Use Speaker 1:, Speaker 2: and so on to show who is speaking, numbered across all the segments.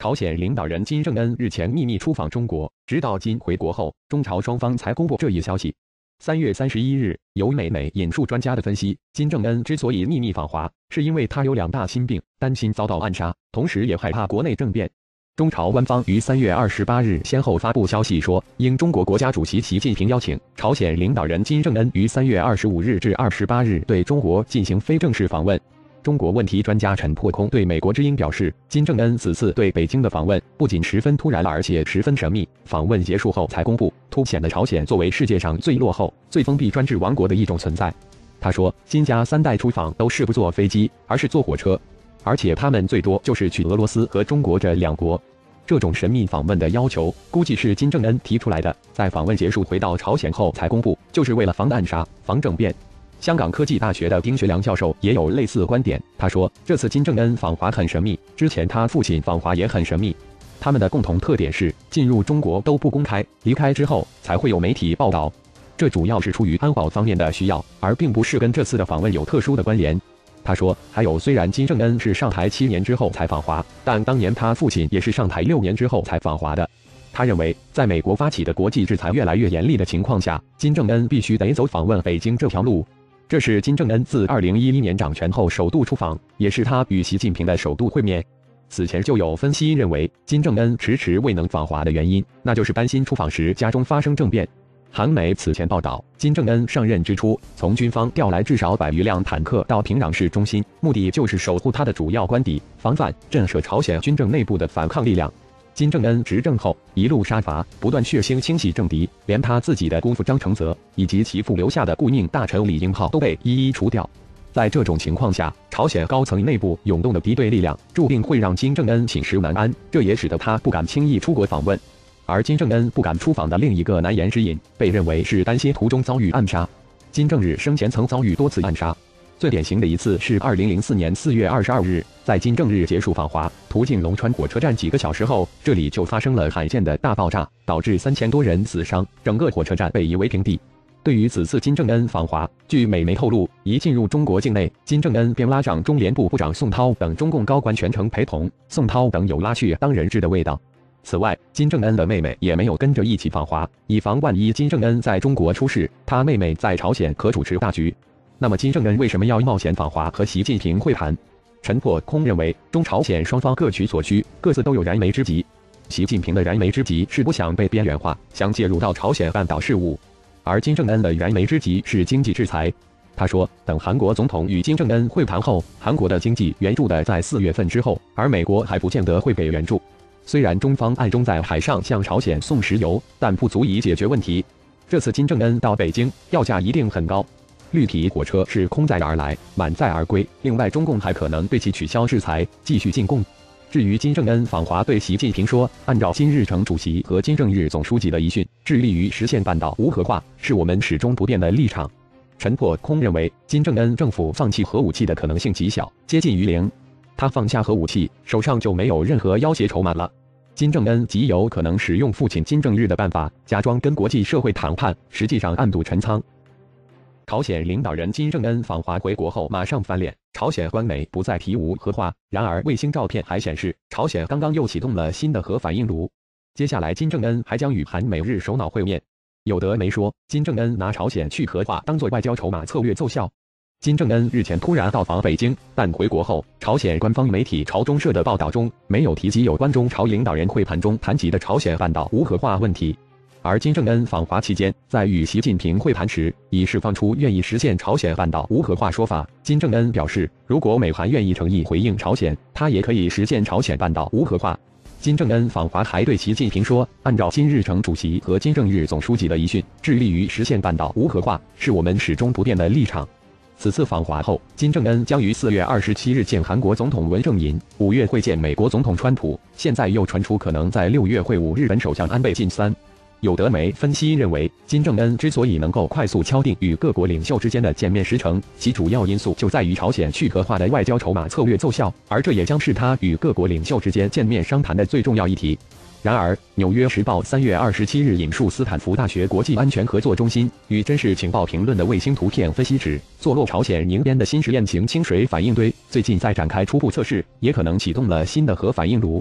Speaker 1: 朝鲜领导人金正恩日前秘密出访中国，直到今回国后，中朝双方才公布这一消息。3月31日，有美引述专家的分析，金正恩之所以秘密访华，是因为他有2大心病，担心遭到暗杀，同时也害怕国内政变。中朝官方于3月28日先后发布消息说，应中国国家主席习近平邀请，朝鲜领导人金正恩于3月25日至28日对中国进行非正式访问。中国问题专家陈破空对美国之音表示，金正恩此次对北京的访问不仅十分突然，而且十分神秘。访问结束后才公布，凸显了朝鲜作为世界上最落后、最封闭专制王国的一种存在。他说，金家3代出访都是不坐飞机，而是坐火车，而且他们最多就是去俄罗斯和中国这2国。这种神秘访问的要求，估计是金正恩提出来的，在访问结束回到朝鲜后才公布，就是为了防暗杀、防政变。香港科技大学的丁学良教授也有类似观点，他说，这次金正恩访华很神秘，之前他父亲访华也很神秘，他们的共同特点是进入中国都不公开，离开之后才会有媒体报道，这主要是出于安保方面的需要，而并不是跟这次的访问有特殊的关联。他说，还有，虽然金正恩是上台7年之后才访华，但当年他父亲也是上台6年之后才访华的。他认为，在美国发起的国际制裁越来越严厉的情况下，金正恩必须得走访问北京这条路。这是金正恩自2011年掌权后首度出访，也是他与习近平的首度会面。此前就有分析认为，金正恩迟迟未能访华的原因，那就是担心出访时家中发生政变。韩媒此前报道，金正恩上任之初，从军方调来至少100余辆坦克到平壤市中心，目的就是守护他的主要官邸，防范震慑朝鲜军政内部的反抗力量。金正恩执政后，一路杀伐，不断血腥清洗政敌，连他自己的姑父张承泽以及其父留下的顾命大臣李英浩都被一一除掉。在这种情况下，朝鲜高层内部涌动的敌对力量，注定会让金正恩寝食难安，这也使得他不敢轻易出国访问。而金正恩不敢出访的另一个难言之隐，被认为是担心途中遭遇暗杀。金正日生前曾遭遇多次暗杀。最典型的一次是2004年4月22日，在金正日结束访华，途径龙川火车站几个小时后，这里就发生了罕见的大爆炸，导致3000多人死伤，整个火车站被夷为平地。对于此次金正恩访华，据美媒透露，一进入中国境内，金正恩便拉上中联部部长宋涛等中共高官全程陪同，宋涛等有拉去当人质的味道。此外，金正恩的妹妹也没有跟着一起访华，以防万一金正恩在中国出事，他妹妹在朝鲜可主持大局。那么金正恩为什么要冒险访华和习近平会谈？陈破空认为，中朝鲜双方各取所需，各自都有燃眉之急。习近平的燃眉之急是不想被边缘化，想介入到朝鲜半岛事务，而金正恩的燃眉之急是经济制裁。他说，等韩国总统与金正恩会谈后，韩国的经济援助的在4月份之后，而美国还不见得会给援助。虽然中方暗中在海上向朝鲜送石油，但不足以解决问题。这次金正恩到北京，要价一定很高。绿皮火车是空载而来，满载而归。另外，中共还可能对其取消制裁，继续进贡。至于金正恩访华，对习近平说，按照金日成主席和金正日总书记的遗训，致力于实现半岛无核化，是我们始终不变的立场。陈破空认为，金正恩政府放弃核武器的可能性极小，接近于零。他放下核武器，手上就没有任何要挟筹码了。金正恩极有可能使用父亲金正日的办法，假装跟国际社会谈判，实际上暗度陈仓。朝鲜领导人金正恩访华回国后马上翻脸，朝鲜官媒不再提无核化，然而卫星照片还显示，朝鲜刚刚又启动了新的核反应炉。接下来金正恩还将与韩美日首脑会面。有德媒说，金正恩拿朝鲜去核化当作外交筹码策略奏效。金正恩日前突然到访北京，但回国后，朝鲜官方媒体朝中社的报道中没有提及有关中朝领导人会谈中谈及的朝鲜半岛无核化问题。而金正恩访华期间，在与习近平会谈时，已释放出愿意实现朝鲜半岛无核化说法。金正恩表示，如果美韩愿意诚意回应朝鲜，他也可以实现朝鲜半岛无核化。金正恩访华还对习近平说，按照金日成主席和金正日总书记的遗训，致力于实现半岛无核化，是我们始终不变的立场。此次访华后，金正恩将于4月27日见韩国总统文在寅，5月会见美国总统川普，现在又传出可能在6月会晤日本首相安倍晋三。有德媒分析认为，金正恩之所以能够快速敲定与各国领袖之间的见面时程，其主要因素就在于朝鲜去核化的外交筹码策略奏效，而这也将是他与各国领袖之间见面商谈的最重要议题。然而，《纽约时报》3月27日引述斯坦福大学国际安全合作中心与真实情报评论的卫星图片分析指，坐落朝鲜宁边的新实验型清水反应堆最近在展开初步测试，也可能启动了新的核反应炉。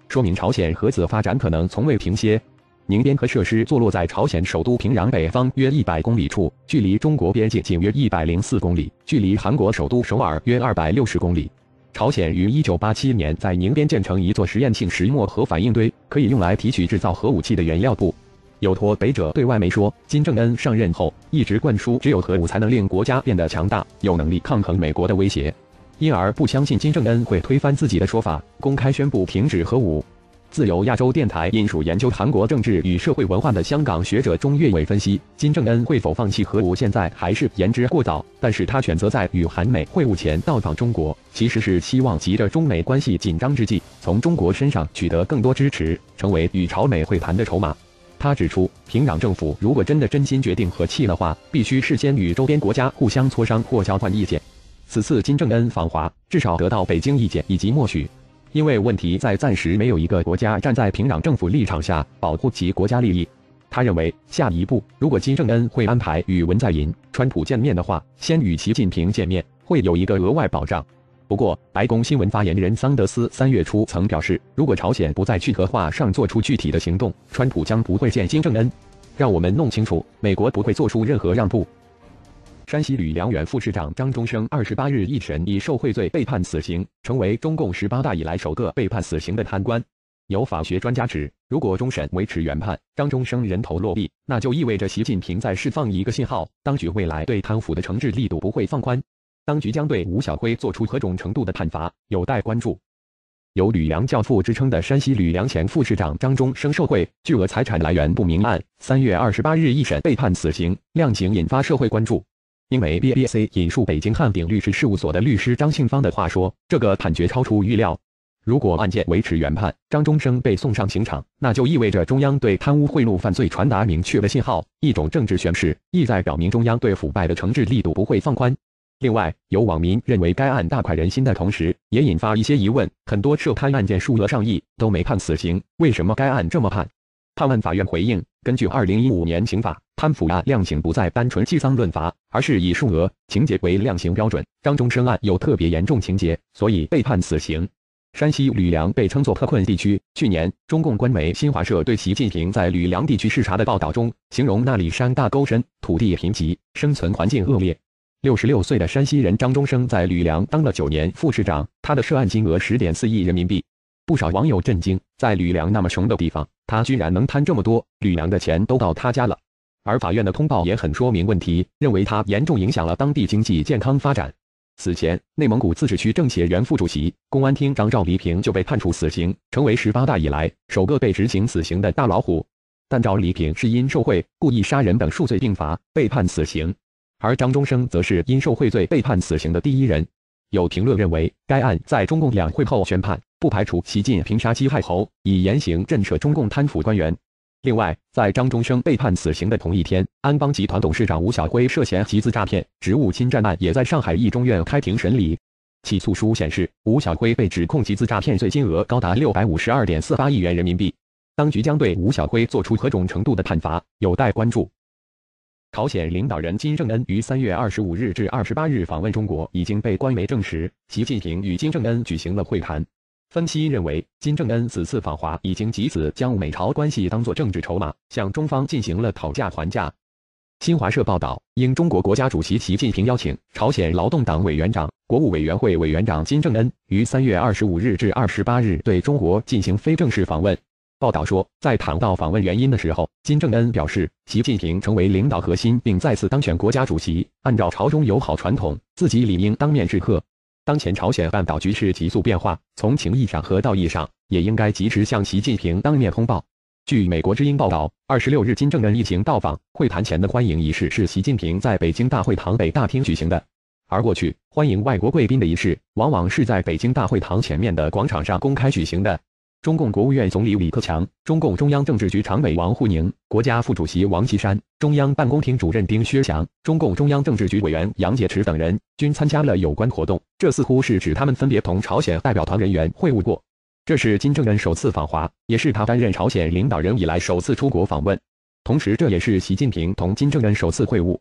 Speaker 1: 说明朝鲜核子发展可能从未停歇。宁边核设施坐落在朝鲜首都平壤北方约100公里处，距离中国边境仅约104公里，距离韩国首都首尔约260公里。朝鲜于1987年在宁边建成一座实验性石墨核反应堆，可以用来提取制造核武器的原料部。有脱北者对外媒说，金正恩上任后一直灌输只有核武才能令国家变得强大，有能力抗衡美国的威胁，因而不相信金正恩会推翻自己的说法，公开宣布停止核武。自由亚洲电台引述研究韩国政治与社会文化的香港学者钟岳伟分析，金正恩会否放弃核武，现在还是言之过早。但是他选择在与韩美会晤前到访中国，其实是希望急着中美关系紧张之际，从中国身上取得更多支持，成为与朝美会谈的筹码。他指出，平壤政府如果真心决定和气的话，必须事先与周边国家互相磋商或交换意见。此次金正恩访华，至少得到北京意见以及默许。因为问题在暂时没有一个国家站在平壤政府立场下保护其国家利益。他认为，下一步如果金正恩会安排与文在寅、川普见面的话，先与习近平见面，会有一个额外保障。不过，白宫新闻发言人桑德斯3月初曾表示，如果朝鲜不在去核化上做出具体的行动，川普将不会见金正恩。让我们弄清楚，美国不会做出任何让步。山西吕梁原副市长张中生28日一审以受贿罪被判死刑，成为中共18大以来首个被判死刑的贪官。有法学专家指，如果终审维持原判，张中生人头落地，那就意味着习近平在释放一个信号，当局未来对贪腐的惩治力度不会放宽。当局将对吴晓辉做出何种程度的判罚，有待关注。有吕梁教父之称的山西吕梁前副市长张中生受贿、巨额财产来源不明案，3月28日一审被判死刑，量刑引发社会关注。因为 BBC 引述北京汉鼎律师事务所的律师张庆芳的话说，这个判决超出预料。如果案件维持原判，张中生被送上刑场，那就意味着中央对贪污贿赂犯罪传达明确的信号，一种政治宣示，意在表明中央对腐败的惩治力度不会放宽。另外，有网民认为该案大快人心的同时，也引发一些疑问：很多涉贪案件数额上亿都没判死刑，为什么该案这么判？判案法院回应，根据2015年刑法，贪腐案量刑不再单纯计丧论罚，而是以数额、情节为量刑标准。张中生案有特别严重情节，所以被判死刑。山西吕梁被称作特困地区。去年，中共官媒新华社对习近平在吕梁地区视察的报道中，形容那里山大沟深，土地贫瘠，生存环境恶劣。66岁的山西人张中生在吕梁当了9年副市长，他的涉案金额10.4亿人民币。不少网友震惊，在吕梁那么穷的地方，他居然能贪这么多，吕梁的钱都到他家了。而法院的通报也很说明问题，认为他严重影响了当地经济健康发展。此前，内蒙古自治区政协原副主席、公安厅长赵黎平就被判处死刑，成为18大以来首个被执行死刑的大老虎。但赵黎平是因受贿、故意杀人等数罪并罚，被判死刑，而张中生则是因受贿罪被判死刑的第一人。有评论认为，该案在中共两会后宣判，不排除习近平杀鸡害猴，以严刑震慑中共贪腐官员。另外，在张中生被判死刑的同一天，安邦集团董事长吴晓辉涉嫌集资诈骗、职务侵占案也在上海一中院开庭审理。起诉书显示，吴晓辉被指控集资诈骗罪金额高达652.48亿元人民币。当局将对吴晓辉做出何种程度的判罚，有待关注。朝鲜领导人金正恩于3月25日至28日访问中国，已经被官媒证实，习近平与金正恩举行了会谈。分析认为，金正恩此次访华已经藉此将美朝关系当作政治筹码，向中方进行了讨价还价。新华社报道，应中国国家主席习近平邀请，朝鲜劳动党委员长、国务委员会委员长金正恩于3月25日至28日对中国进行非正式访问。报道说，在谈到访问原因的时候，金正恩表示，习近平成为领导核心并再次当选国家主席，按照朝中友好传统，自己理应当面致贺。当前朝鲜半岛局势急速变化，从情义上和道义上，也应该及时向习近平当面通报。据美国之音报道，26日金正恩一行到访，会谈前的欢迎仪式是习近平在北京大会堂北大厅举行的。而过去欢迎外国贵宾的仪式，往往是在北京大会堂前面的广场上公开举行的。中共国务院总理李克强、中共中央政治局常委王沪宁、国家副主席王岐山、中央办公厅主任丁薛祥、中共中央政治局委员杨洁篪等人均参加了有关活动。这似乎是指他们分别同朝鲜代表团人员会晤过。这是金正恩首次访华，也是他担任朝鲜领导人以来首次出国访问。同时，这也是习近平同金正恩首次会晤。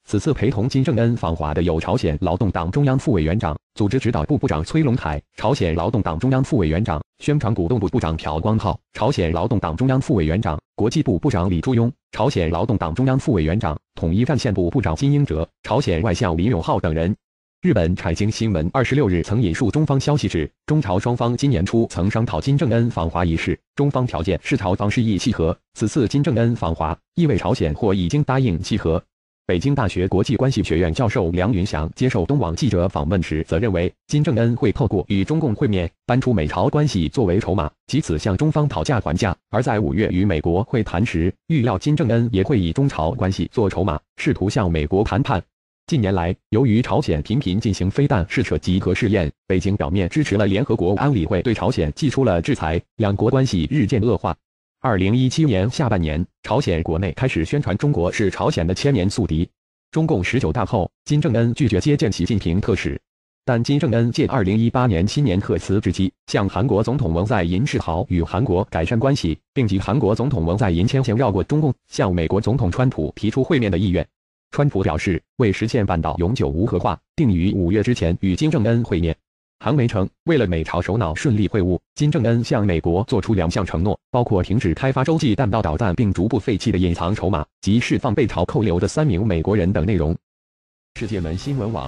Speaker 1: 此次陪同金正恩访华的有朝鲜劳动党中央副委员长、组织指导部部长崔龙凯、朝鲜劳动党中央副委员长、宣传鼓动部部长朴光浩、朝鲜劳动党中央副委员长、国际部部长李柱庸、朝鲜劳动党中央副委员长、统一战线部部长金英哲、朝鲜外相李永浩等人。日本产经新闻26日曾引述中方消息指，中朝双方今年初曾商讨金正恩访华一事，中方条件是朝方示意契合，此次金正恩访华意味朝鲜或已经答应契合。北京大学国际关系学院教授梁云祥接受东网记者访问时则认为，金正恩会透过与中共会面，搬出美朝关系作为筹码，藉此向中方讨价还价；而在5月与美国会谈时，预料金正恩也会以中朝关系做筹码，试图向美国谈判。近年来，由于朝鲜频频进行飞弹试射及核试验，北京表面支持了联合国安理会对朝鲜祭出了制裁，两国关系日渐恶化。2017年下半年，朝鲜国内开始宣传中国是朝鲜的千年宿敌。中共19大后，金正恩拒绝接见习近平特使，但金正恩借2018年新年贺词之机，向韩国总统文在寅示好与韩国改善关系，并及韩国总统文在寅先前绕过中共，向美国总统川普提出会面的意愿。川普表示，为实现半岛永久无核化，定于5月之前与金正恩会面。韩媒称，为了美朝首脑顺利会晤，金正恩向美国做出2项承诺，包括停止开发洲际弹道导弹并逐步废弃的隐藏筹码，及释放被朝扣留的3名美国人等内容。世界门新闻网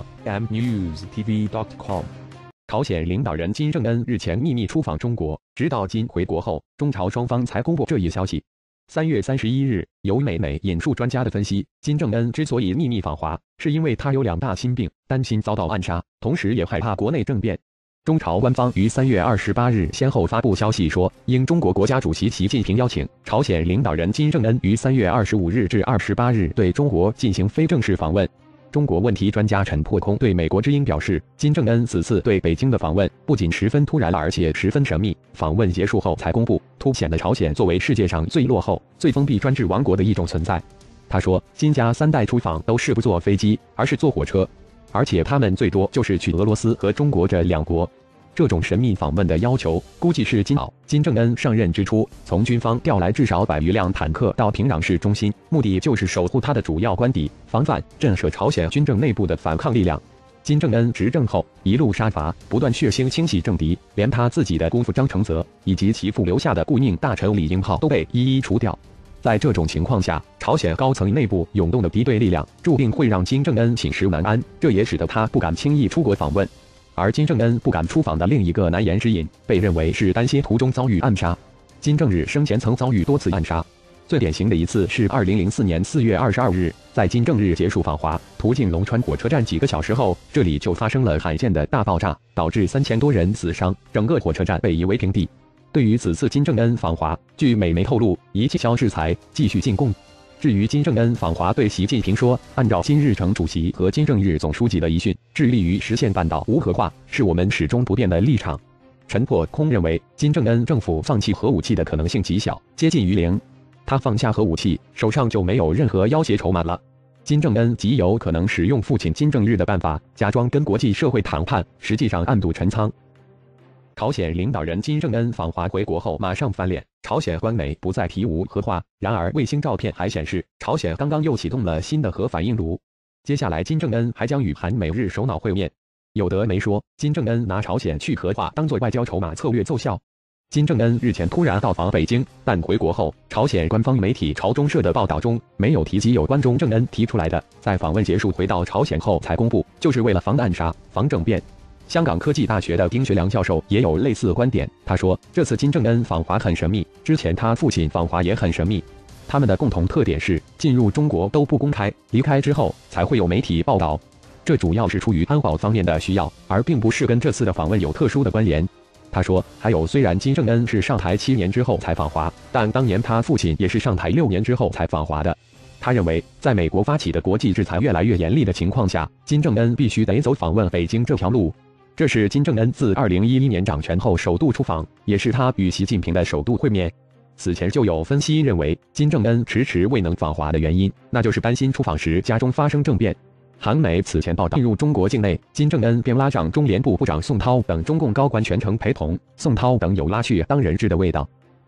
Speaker 1: mnewstv.com。朝鲜领导人金正恩日前秘密出访中国，直到金回国后，中朝双方才公布这一消息。3月31日，由美引述专家的分析，金正恩之所以秘密访华，是因为他有2大心病，担心遭到暗杀，同时也害怕国内政变。中朝官方于3月28日先后发布消息说，应中国国家主席习近平邀请，朝鲜领导人金正恩于3月25日至28日对中国进行非正式访问。中国问题专家陈破空对美国之音表示，金正恩此次对北京的访问不仅十分突然，而且十分神秘。访问结束后才公布，凸显了朝鲜作为世界上最落后、最封闭专制王国的一种存在。他说，金家3代出访都是不坐飞机，而是坐火车，而且他们最多就是去俄罗斯和中国这2国。这种神秘访问的要求，估计是金正恩上任之初，从军方调来至少100余辆坦克到平壤市中心，目的就是守护他的主要官邸，防范震慑朝鲜军政内部的反抗力量。金正恩执政后，一路杀伐，不断血腥清洗政敌，连他自己的姑父张承泽以及其父留下的顾宁大臣李英浩都被一一除掉。在这种情况下，朝鲜高层内部涌动的敌对力量，注定会让金正恩寝食难安，这也使得他不敢轻易出国访问。而金正恩不敢出访的另一个难言之隐，被认为是担心途中遭遇暗杀。金正日生前曾遭遇多次暗杀，最典型的一次是2004年4月22日，在金正日结束访华，途径龙川火车站几个小时后，这里就发生了罕见的大爆炸，导致3000多人死伤，整个火车站被夷为平地。对于此次金正恩访华，据美媒透露，已取消制裁，继续进贡。至于金正恩访华，对习近平说，按照金日成主席和金正日总书记的遗训，致力于实现半岛无核化，是我们始终不变的立场。陈破空认为，金正恩政府放弃核武器的可能性极小，接近于零。他放下核武器，手上就没有任何要挟筹码了。金正恩极有可能使用父亲金正日的办法，假装跟国际社会谈判，实际上暗度陈仓。朝鲜领导人金正恩访华回国后马上翻脸，朝鲜官媒不再提无核化，然而卫星照片还显示，朝鲜刚刚又启动了新的核反应炉。接下来金正恩还将与韩美日首脑会面。有德媒说，金正恩拿朝鲜去核化当作外交筹码策略奏效。金正恩日前突然到访北京，但回国后，朝鲜官方媒体朝中社的报道中没有提及有关金正恩提出来的，在访问结束回到朝鲜后才公布，就是为了防暗杀、防政变。香港科技大学的丁学良教授也有类似观点，他说，这次金正恩访华很神秘，之前他父亲访华也很神秘，他们的共同特点是进入中国都不公开，离开之后才会有媒体报道，这主要是出于安保方面的需要，而并不是跟这次的访问有特殊的关联。他说，还有，虽然金正恩是上台7年之后才访华，但当年他父亲也是上台6年之后才访华的。他认为，在美国发起的国际制裁越来越严厉的情况下，金正恩必须得走访问北京这条路。这是金正恩自2011年掌权后首度出访，也是他与习近平的首度会面。此前就有分析认为，金正恩迟迟未能访华的原因，那就是担心出访时家中发生政变。韩媒此前报道，进入中国境内，金正恩便拉上中联部部长宋涛等中共高官全程陪同，宋涛等有拉去当人质的味道。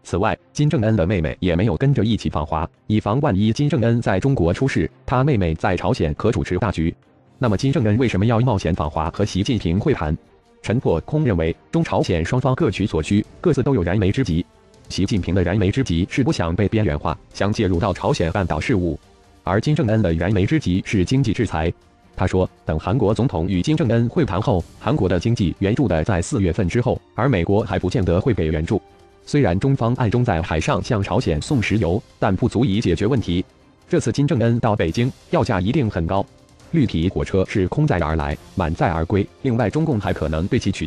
Speaker 1: 此外，金正恩的妹妹也没有跟着一起访华，以防万一金正恩在中国出事，他妹妹在朝鲜可主持大局。那么金正恩为什么要冒险访华和习近平会谈？陈破空认为，中朝鲜双方各取所需，各自都有燃眉之急。习近平的燃眉之急是不想被边缘化，想介入到朝鲜半岛事务，而金正恩的燃眉之急是经济制裁。他说，等韩国总统与金正恩会谈后，韩国的经济援助的在4月份之后，而美国还不见得会给援助。虽然中方暗中在海上向朝鲜送石油，但不足以解决问题。这次金正恩到北京，要价一定很高。绿皮火车是空载而来，满载而归，另外中共还可能对其取